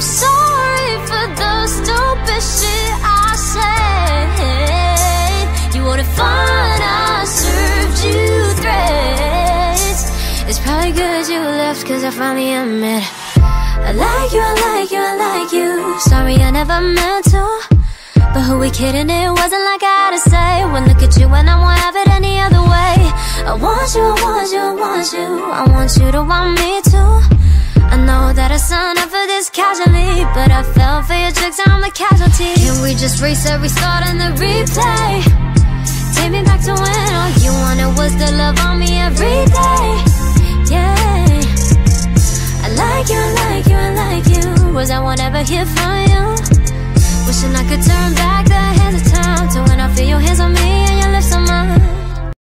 sorry for the stupid shit I said. You wouldn't find I served you threats. It's probably good you left, cause I finally admit I like you, I like you, I like you. Sorry I never meant to, but who we kidding, it wasn't like I had to say. When look at you and I won't have it any other way. I want you, I want you, I want you, I want you to want me too. I know that I signed up for this casually, but I fell for your tricks, I'm the casualty. Can we just reset, restart, and the replay? Take me back to when all you wanted was the love on me every day. Yeah, I like you, I like you, I like you. Was I won't ever hear from you?